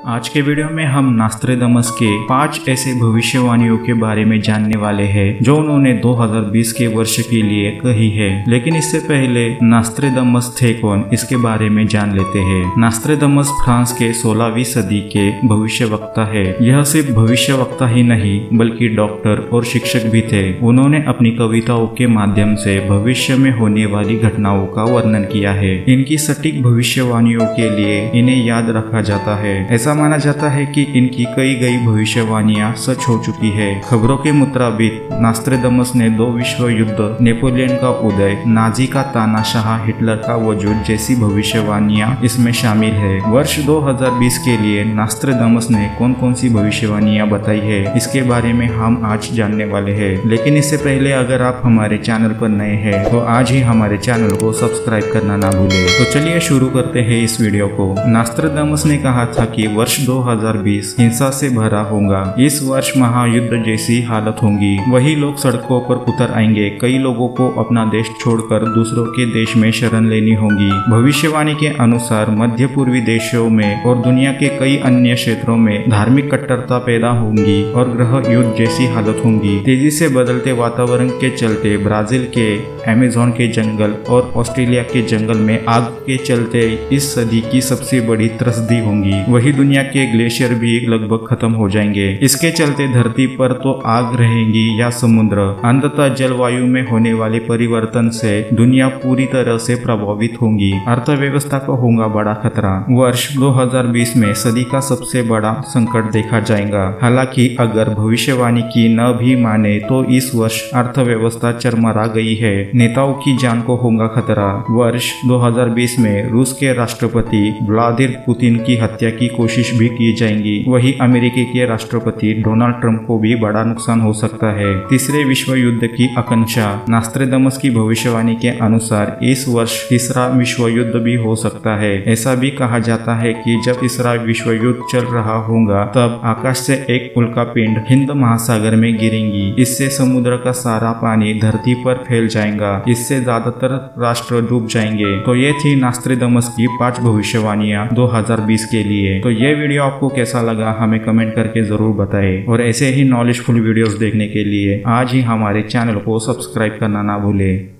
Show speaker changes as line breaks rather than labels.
आज के वीडियो में हम नास्ट्रेदामस के 5 ऐसे भविष्यवाणियों के बारे में जानने वाले हैं जो उन्होंने 2020 के वर्ष के लिए कही है। लेकिन इससे पहले नास्ट्रेदामस थे कौन, इसके बारे में जान लेते हैं। नास्ट्रेदामस फ्रांस के 16वीं सदी के भविष्यवक्ता है। यह सिर्फ भविष्यवक्ता ही नहीं बल्कि डॉक्टर और शिक्षक भी थे। उन्होंने अपनी कविताओं के माध्यम से भविष्य में होने वाली घटनाओं का वर्णन किया है। इनकी सटीक भविष्यवाणियों के लिए इन्हें याद रखा जाता है। ऐसा माना जाता है कि इनकी कई गई भविष्यवाणियां सच हो चुकी है। खबरों के मुताबिक नास्ट्रेदामस ने 2 विश्व युद्ध, नेपोलियन का उदय, नाजी का तानाशाह, हिटलर का वजूद जैसी भविष्यवाणियां इसमें शामिल है। वर्ष 2020 के लिए नास्ट्रेदामस ने कौन कौन सी भविष्यवाणियां बताई है, इसके बारे में हम आज जानने वाले हैं। लेकिन इससे पहले अगर आप हमारे चैनल पर नए हैं तो आज ही हमारे चैनल को सब्सक्राइब करना ना भूले। तो चलिए शुरू करते हैं इस वीडियो को। नास्ट्रेदामस ने कहा था कि वर्ष 2020 हिंसा से भरा होगा। इस वर्ष महायुद्ध जैसी हालत होगी। वही लोग सड़कों पर उतर आएंगे। कई लोगों को अपना देश छोड़कर दूसरों के देश में शरण लेनी होगी। भविष्यवाणी के अनुसार मध्य पूर्वी देशों में और दुनिया के कई अन्य क्षेत्रों में धार्मिक कट्टरता पैदा होंगी और गृह युद्ध जैसी हालत होंगी। तेजी से बदलते वातावरण के चलते ब्राजील के अमेज़न के जंगल और ऑस्ट्रेलिया के जंगल में आग के चलते इस सदी की सबसे बड़ी त्रसदी होंगी। वही दुनिया के ग्लेशियर भी लगभग खत्म हो जाएंगे। इसके चलते धरती पर तो आग रहेंगी या समुद्र। अंततः जलवायु में होने वाले परिवर्तन से दुनिया पूरी तरह से प्रभावित होंगी। अर्थव्यवस्था को होगा बड़ा खतरा। वर्ष 2020 में सदी का सबसे बड़ा संकट देखा जाएगा। हालांकि अगर भविष्यवाणी की न भी माने तो इस वर्ष अर्थव्यवस्था चरमरा गई है। नेताओं की जान को होगा खतरा। वर्ष 2020 में रूस के राष्ट्रपति व्लादिमीर पुतिन की हत्या की कोशिश भी की जाएंगी। वही अमेरिकी के राष्ट्रपति डोनाल्ड ट्रंप को भी बड़ा नुकसान हो सकता है। तीसरे विश्व युद्ध की आकांक्षा। नास्ट्रेदामस की भविष्यवाणी के अनुसार इस वर्ष तीसरा विश्व युद्ध भी हो सकता है। ऐसा भी कहा जाता है कि जब तीसरा विश्व युद्ध चल रहा होगा तब आकाश से एक उल्कापिंड हिंद महासागर में गिरेंगी। इससे समुद्र का सारा पानी धरती पर फैल जाएगा। इससे ज्यादातर राष्ट्र डूब जाएंगे। तो ये थी नास्ट्रेदामस की 5 भविष्यवाणियां 2020 के लिए। तो ये वीडियो आपको कैसा लगा हमें कमेंट करके जरूर बताएं और ऐसे ही नॉलेजफुल वीडियोस देखने के लिए आज ही हमारे चैनल को सब्सक्राइब करना ना भूलें।